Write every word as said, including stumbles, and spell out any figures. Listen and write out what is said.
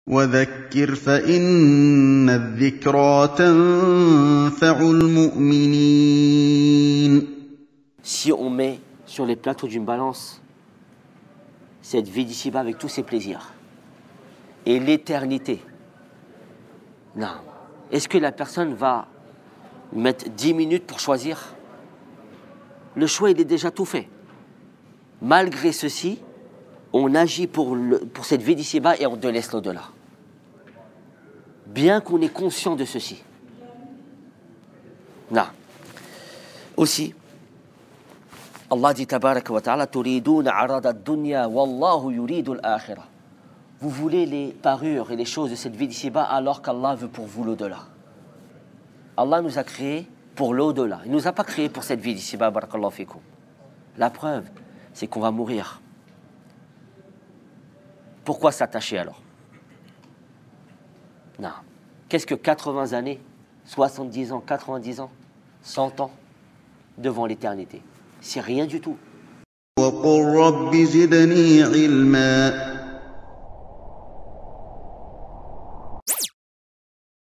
وذكر فإن الذكرى تنفع المؤمنين. Si on met sur les plateaux d'une balance cette vie d'ici-bas avec tous ses plaisirs et l'éternité, non. Est-ce que la personne va mettre dix minutes pour choisir? Le choix, il est déjà tout fait. Malgré ceci, on agit pour, le, pour cette vie d'ici-bas et on délaisse l'au-delà. Bien qu'on est conscient de ceci. Non. Aussi, Allah dit tabaraka wa ta'ala, turiduna arada ad-dunya wallahu yuridu al-akhirah. Vous voulez les parures et les choses de cette vie d'ici-bas alors qu'Allah veut pour vous l'au-delà. Allah nous a créés pour l'au-delà. Il ne nous a pas créés pour cette vie d'ici-bas, barakallahu fikum. La preuve, c'est qu'on va mourir. Pourquoi s'attacher alors? Non. Qu'est-ce que quatre-vingts années, soixante-dix ans, quatre-vingt-dix ans, cent ans devant l'éternité? C'est rien du tout. وقل رب زدني علما